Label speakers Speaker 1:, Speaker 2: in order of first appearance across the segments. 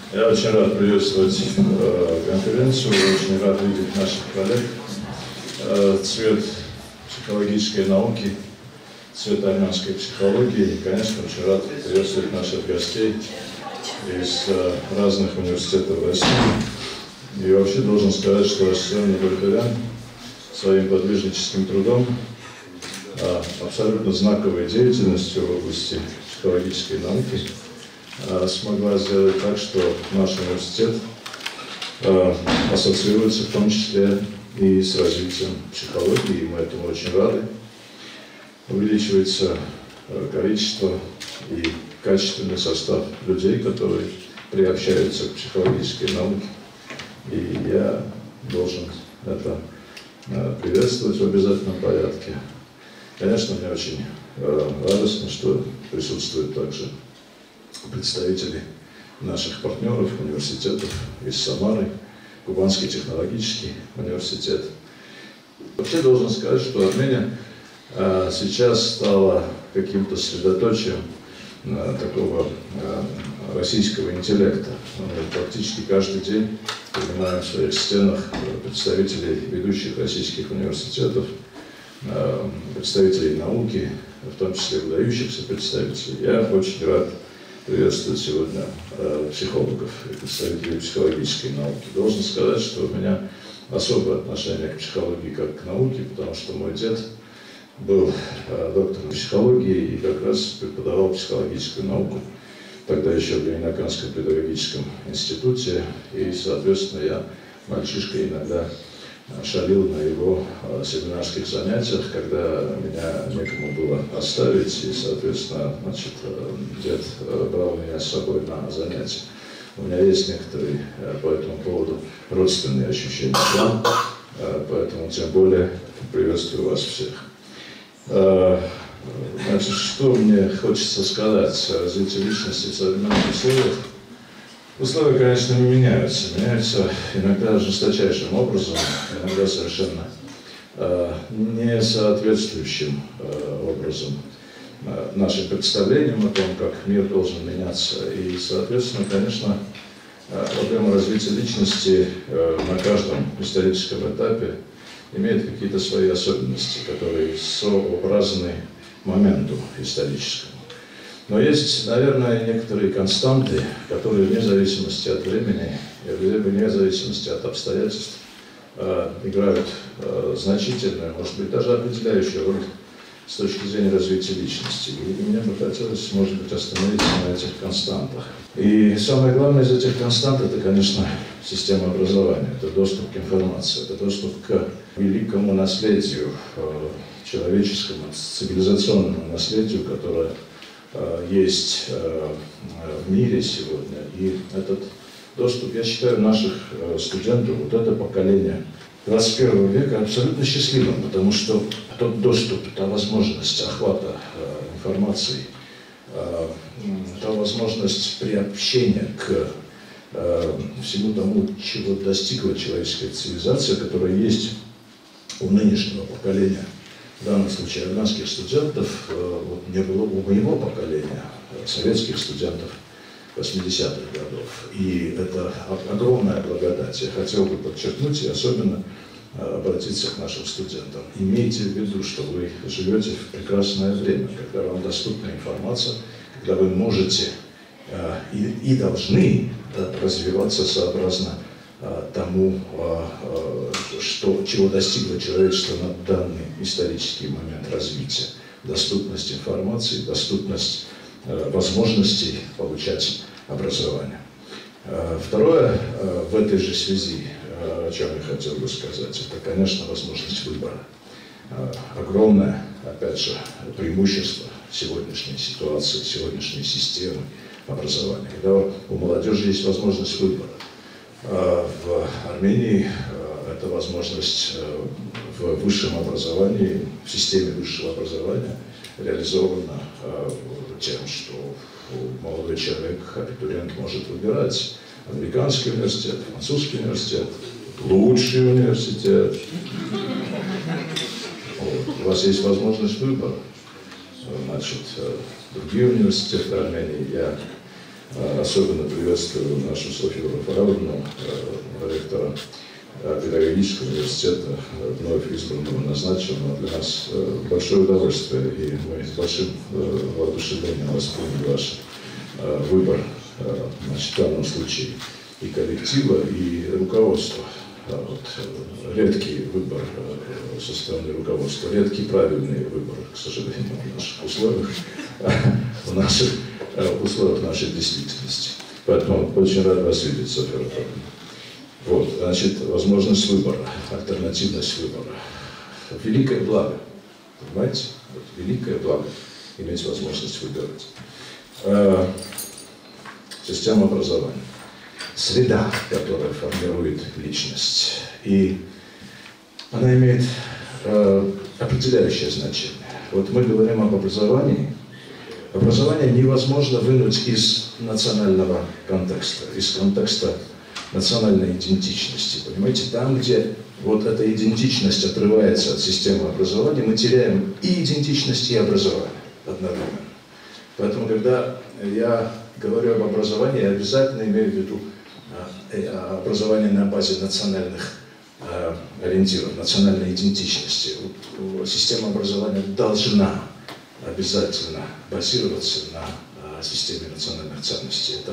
Speaker 1: Я очень рад приветствовать конференцию, очень рад видеть наших коллег. Цвет психологической науки, цвет армянской психологии. И, конечно, очень рад приветствовать наших гостей из разных университетов России. И вообще должен сказать, что Ассоциация Набальтарян своим подвижническим трудом, абсолютно знаковой деятельностью в области психологической науки смогла сделать так, что наш университет ассоциируется в том числе и с развитием психологии, и мы этому очень рады. Увеличивается количество и качественный состав людей, которые приобщаются к психологической науке. И я должен это приветствовать в обязательном порядке. Конечно, мне очень радостно, что присутствуют также представители наших партнеров, университетов из Самары, Кубанский технологический университет. Вообще должен сказать, что Армения сейчас стала каким-то средоточием такого российского интеллекта. Мы практически каждый день принимаем в своих стенах представителей ведущих российских университетов, представителей науки, в том числе выдающихся представителей. Я очень рад приветствовать сегодня психологов и представителей психологической науки. Должен сказать, что у меня особое отношение к психологии как к науке, потому что мой дед был доктором психологии и как раз преподавал психологическую науку, тогда еще в Ленинаканском педагогическом институте, и, соответственно, я мальчишкой иногда шалил на его семинарских занятиях, когда меня некому было оставить, и, соответственно, значит, дед брал меня с собой на занятия. У меня есть некоторые по этому поводу родственные ощущения, поэтому тем более приветствую вас всех. Значит, что мне хочется сказать о развитии личности в современных условиях? Условия, конечно, не меняются. Меняются иногда жесточайшим образом, иногда совершенно не соответствующим образом нашим представлениям о том, как мир должен меняться. И, соответственно, конечно, проблема развития личности на каждом историческом этапе имеет какие-то свои особенности, которые сообразны моменту историческому. Но есть, наверное, некоторые константы, которые вне зависимости от времени, вне зависимости от обстоятельств играют значительную, может быть, даже определяющую роль с точки зрения развития личности. И мне бы хотелось, может быть, остановиться на этих константах. И самое главное из этих констант – это, конечно, система образования, это доступ к информации, это доступ к великому наследию, человеческому, цивилизационному наследию, которое есть в мире сегодня. И этот доступ, я считаю, наших студентов, вот это поколение 21 века абсолютно счастливым, потому что тот доступ, та возможность охвата информации, та возможность приобщения к всему тому, чего достигла человеческая цивилизация, которая есть у нынешнего поколения, в данном случае армянских студентов, вот не было у моего поколения, советских студентов 80-х годов. И это огромная благодать. Я хотел бы подчеркнуть и особенно обратиться к нашим студентам. Имейте в виду, что вы живете в прекрасное время, когда вам доступна информация, когда вы можете и должны развиваться сообразно тому, чего достигло человечество на данный исторический момент развития. Доступность информации, доступность возможностей получать образование. Второе, в этой же связи, о чем я хотел бы сказать, это, конечно, возможность выбора. Огромное, опять же, преимущество сегодняшней ситуации, сегодняшней системы образования, когда у молодежи есть возможность выбора. В Армении эта возможность в высшем образовании, в системе высшего образования реализована тем, что молодой человек, абитуриент, может выбирать американский университет, французский университет, лучший университет. Вот. У вас есть возможность выбора. Значит, другие университеты Армении я Особенно приветствую нашу Софью Рафаэловну, ректора педагогического университета, вновь избранного, назначенного. Для нас большое удовольствие, и мы с большим воодушевлением восприняли ваш выбор, значит, в данном случае и коллектива, и руководства. Вот, редкий выбор со стороны руководства, редкий правильный выбор, к сожалению, в наших условиях, в наших условиях нашей действительности. Поэтому очень рад вас видеть, Софья Рафаэловна. Вот, значит, возможность выбора, альтернативность выбора. Великое благо, понимаете? Вот, великое благо иметь возможность выбирать. Система образования. Среда, которая формирует личность. И она имеет определяющее значение. Вот мы говорим об образовании. Образование невозможно вынуть из национального контекста, из контекста национальной идентичности. Понимаете, там, где вот эта идентичность отрывается от системы образования, мы теряем и идентичность, и образование одновременно. Поэтому, когда я говорю об образовании, я обязательно имею в виду образование на базе национальных ориентиров, национальной идентичности. Система образования должна обязательно базироваться на системе национальных ценностей. Это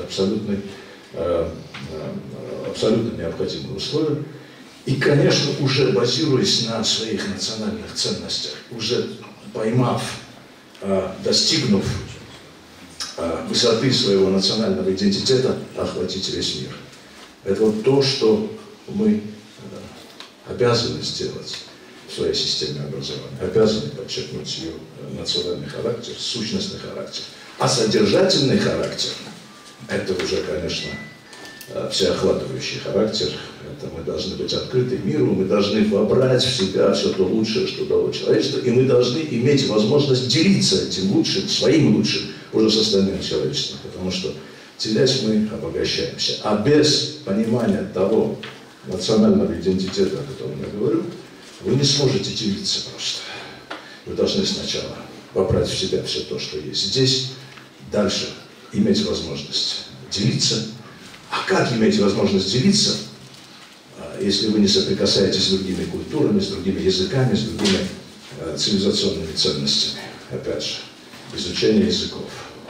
Speaker 1: абсолютно необходимое условие. И, конечно, уже базируясь на своих национальных ценностях, уже поймав, достигнув высоты своего национального идентитета, охватить весь мир. Это вот то, что мы обязаны сделать в своей системе образования. Обязаны подчеркнуть ее национальный характер, сущностный характер. А содержательный характер – это уже, конечно, всеохватывающий характер. Это мы должны быть открыты миру, мы должны вобрать в себя все то лучшее, что дало человечество, и мы должны иметь возможность делиться этим лучшим, своим лучшим, уже с остальным человечеством. Потому что, делясь, мы обогащаемся. А без понимания того национального идентитета, о котором я говорю, вы не сможете делиться просто. Вы должны сначала вобрать в себя все то, что есть здесь, дальше иметь возможность делиться. А как иметь возможность делиться, если вы не соприкасаетесь с другими культурами, с другими языками, с другими цивилизационными ценностями? Опять же, изучение языков.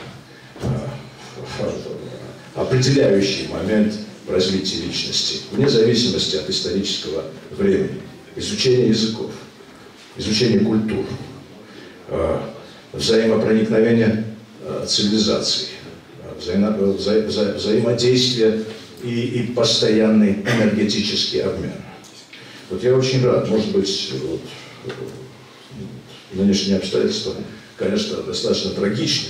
Speaker 1: Определяющий момент в развитии личности, вне зависимости от исторического времени. Изучение языков, изучение культур, взаимопроникновение цивилизаций, взаимодействие и постоянный энергетический обмен. Вот я очень рад, может быть, вот, нынешние обстоятельства, конечно, достаточно трагичны,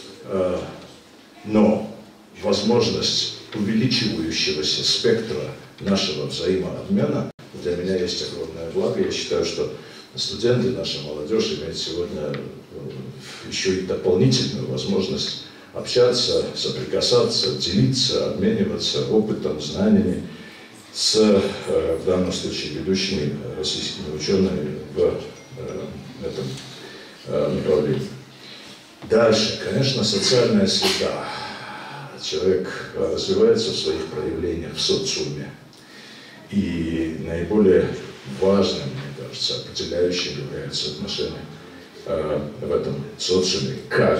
Speaker 1: но возможность увеличивающегося спектра нашего взаимообмена для меня есть огромное благо. Я считаю, что студенты, наша молодежь имеют сегодня еще и дополнительную возможность общаться, соприкасаться, делиться, обмениваться опытом, знаниями с, в данном случае, ведущими российскими учеными в этом направлении. Дальше, конечно, социальная среда. Человек развивается в своих проявлениях в социуме. И наиболее важным, мне кажется, определяющим является отношение в этом социуме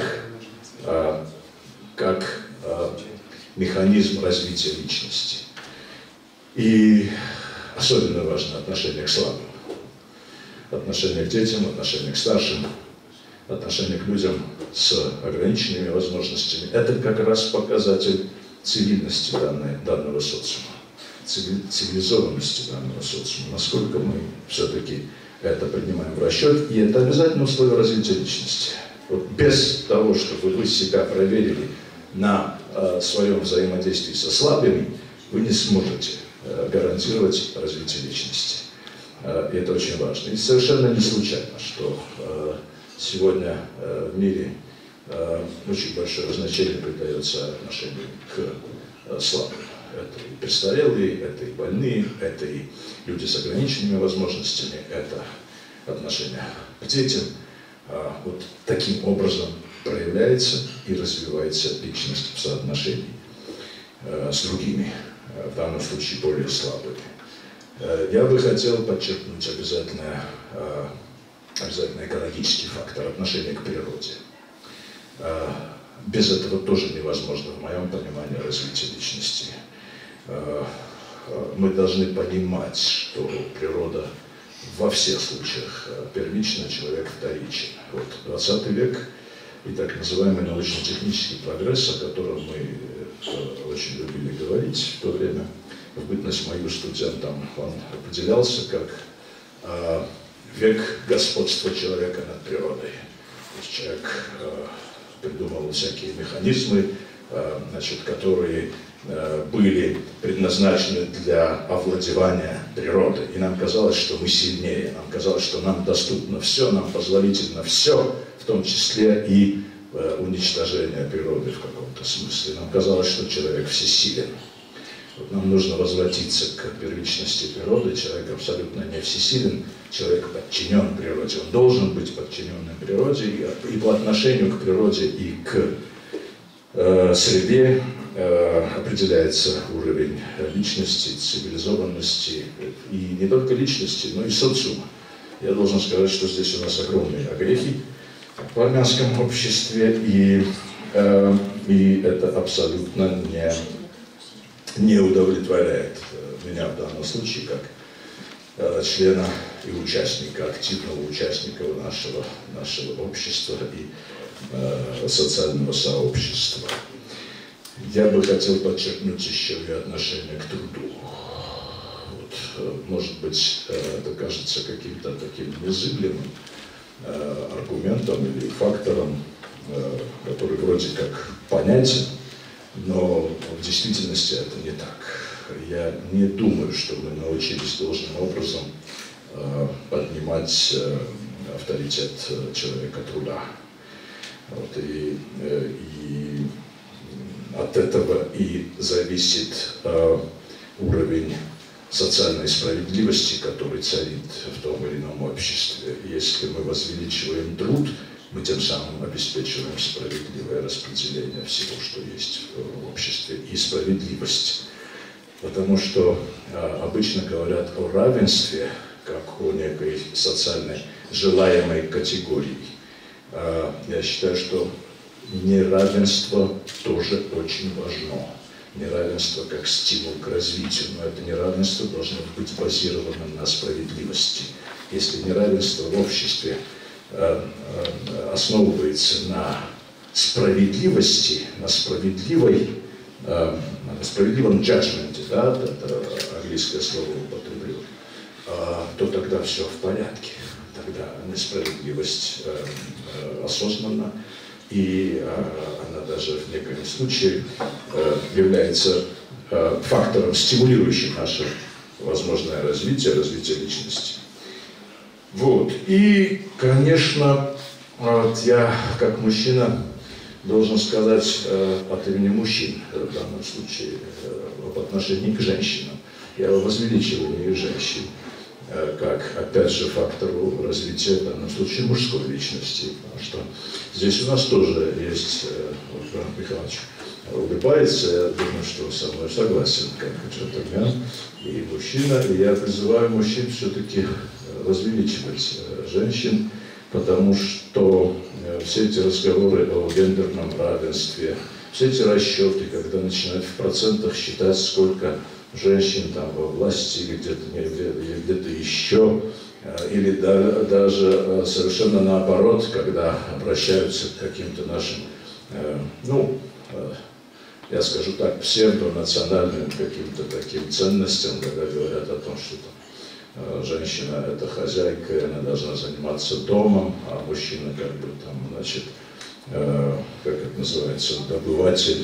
Speaker 1: как механизм развития личности. И особенно важно отношение к слабым, отношение к детям, отношение к старшим, отношение к людям с ограниченными возможностями. Это как раз показатель цивильности данного социума, цивилизованности данного социума, насколько мы все-таки это принимаем в расчет, и это обязательно условие развития личности. Вот без того, чтобы вы себя проверили на своем взаимодействии со слабыми, вы не сможете гарантировать развитие личности. И это очень важно. И совершенно не случайно, что сегодня в мире очень большое значение придается отношению к слабым. Это и престарелые, это и больные, это и люди с ограниченными возможностями, это отношение к детям. Вот таким образом проявляется и развивается личность в соотношении с другими, в данном случае более слабыми. Я бы хотел подчеркнуть обязательно экологический фактор отношения к природе. Без этого тоже невозможно, в моем понимании, развитие личности. Мы должны понимать, что природа во всех случаях первична, человек вторичен. Вот 20 век и так называемый научно-технический прогресс, о котором мы очень любили говорить в то время, в бытность мою студентам, он определялся как век господства человека над природой. То есть человек придумал всякие механизмы, которые были предназначены для овладевания природой. И нам казалось, что мы сильнее, нам казалось, что нам доступно все, нам позволительно все, в том числе и уничтожение природы в каком-то смысле. Нам казалось, что человек всесилен. Вот нам нужно возвратиться к первичности природы. Человек абсолютно не всесилен, человек подчинен природе. Он должен быть подчиненным природе, и по отношению к природе, и к среде определяется уровень личности, цивилизованности, и не только личности, но и социума. Я должен сказать, что здесь у нас огромные огрехи в армянском обществе, и это абсолютно не удовлетворяет меня в данном случае как члена и участника, активного участника нашего общества и социального сообщества. Я бы хотел подчеркнуть еще и отношение к труду. Вот, может быть, это кажется каким-то таким незыблемым аргументом или фактором, который вроде как понятен, но в действительности это не так. Я не думаю, что мы научились должным образом поднимать авторитет человека труда. Вот, и от этого и зависит уровень социальной справедливости, который царит в том или ином обществе. Если мы возвеличиваем труд, мы тем самым обеспечиваем справедливое распределение всего, что есть в обществе, и справедливость. Потому что обычно говорят о равенстве, как о некой социальной желаемой категории. Я считаю, что неравенство тоже очень важно. Неравенство как стимул к развитию, но это неравенство должно быть базировано на справедливости. Если неравенство в обществе основывается на справедливости, на справедливом judgment, да, это английское слово употреблю, то тогда все в порядке. Тогда несправедливость осознанна, и она даже в некотором случае является фактором, стимулирующим наше возможное развитие личности. Вот. И, конечно, вот я как мужчина должен сказать от имени мужчин, в данном случае в отношении к женщинам, я о возвеличивании женщин, как, опять же, фактору развития, в данном случае, мужской личности. Потому что здесь у нас тоже есть, вот Иван Михайлович улыбается, я думаю, что он со мной согласен, как джентльмен и мужчина. И я призываю мужчин все-таки возвеличивать женщин, потому что все эти разговоры о гендерном равенстве, все эти расчеты, когда начинают в процентах считать, сколько женщин там во власти или где-то еще, или даже совершенно наоборот, когда обращаются к каким-то нашим, я скажу так, псевдонациональным каким-то таким ценностям, когда говорят о том, что там, женщина это хозяйка, и она должна заниматься домом, а мужчина как бы там, значит, как это называется, добыватель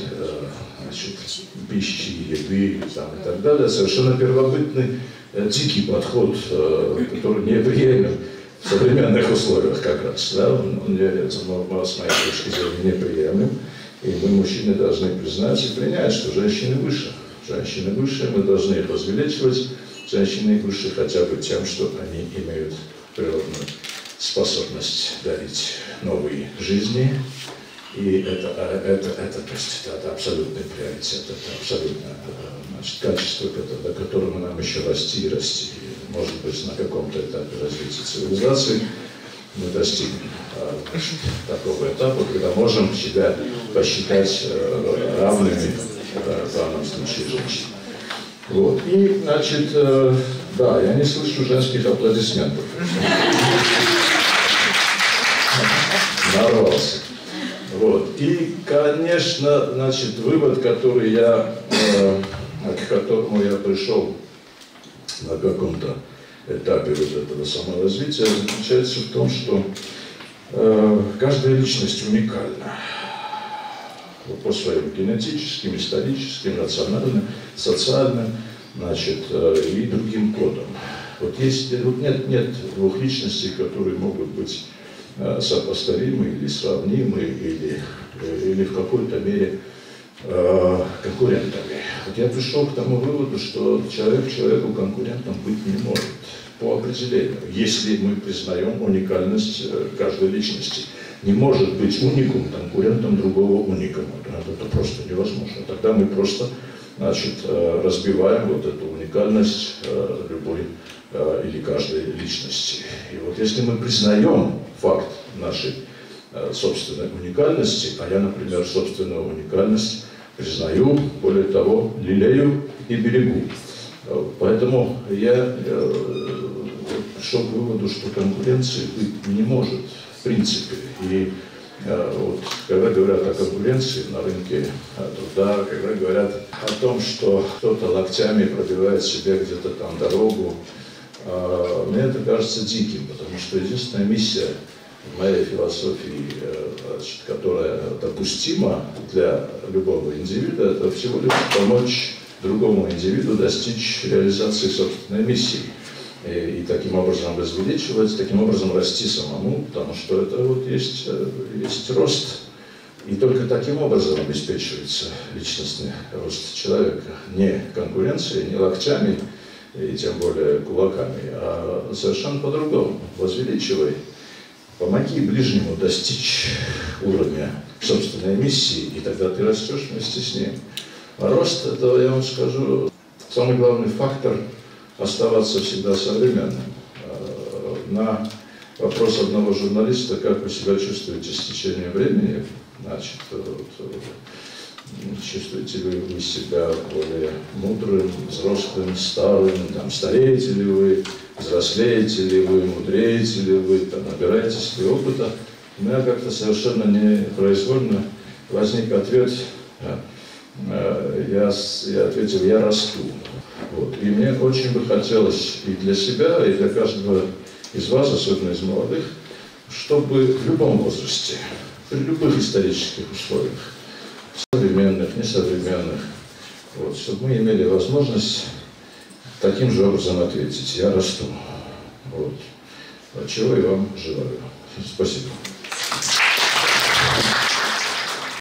Speaker 1: пищи, еды там, и так далее. Совершенно первобытный, дикий подход, который неприемлем в современных условиях как раз. Да? Он с моей точки зрения неприемлем. И мы, мужчины, должны признать и принять, что женщины выше. Женщины выше, мы должны их возвеличивать. Женщины выше хотя бы тем, что они имеют природную способность дарить новые жизни, И то есть, это абсолютный приоритет, это абсолютное, значит, качество, до которого нам еще расти и расти. И, может быть, на каком-то этапе развития цивилизации мы достигнем такого этапа, когда можем себя посчитать равными в данном случае женщин. Вот. И, значит, да, я не слышу женских аплодисментов. Нарвался. Вот. И, конечно, значит, вывод, к которому я пришел на каком-то этапе вот этого саморазвития, заключается в том, что каждая личность уникальна по своим генетическим, историческим, национальным, социальным, значит, и другим кодам. Вот нет двух личностей, которые могут быть сопоставимы или сравнимы, или в какой-то мере конкурентами. Вот я пришел к тому выводу, что человек человеку конкурентом быть не может по определению, если мы признаем уникальность каждой личности. Не может быть уникум конкурентом другого уникума. Это просто невозможно. Тогда мы просто, значит, разбиваем вот эту уникальность любой или каждой личности. И вот если мы признаем факт нашей собственной уникальности, а я, например, собственную уникальность признаю, более того, лелею и берегу. Поэтому я пришел к выводу, что конкуренции быть не может в принципе. И вот, когда говорят о конкуренции на рынке труда, когда говорят о том, что кто-то локтями пробивает себе где-то там дорогу, мне это кажется диким, потому что единственная миссия в моей философии, которая допустима для любого индивида, это всего лишь помочь другому индивиду достичь реализации собственной миссии. И таким образом возвеличивать, таким образом расти самому, потому что это вот есть рост. И только таким образом обеспечивается личностный рост человека. Не конкуренцией, не локтями, и тем более кулаками, а совершенно по-другому. Возвеличивай, помоги ближнему достичь уровня собственной миссии, и тогда ты растешь вместе с ним. А рост, это, я вам скажу, самый главный фактор – оставаться всегда современным. На вопрос одного журналиста, как вы себя чувствуете с течением времени, значит, чувствуете ли вы себя более мудрым, взрослым, старым, там, стареете ли вы, взрослеете ли вы, мудреете ли вы, там, набираетесь ли опыта, у меня как-то совершенно непроизвольно возник ответ, я ответил, я расту. Вот. И мне очень бы хотелось и для себя, и для каждого из вас, особенно из молодых, чтобы в любом возрасте, при любых исторических условиях, современных, несовременных, вот, чтобы мы имели возможность таким же образом ответить. Я расту. Вот. Чего я вам желаю. Спасибо.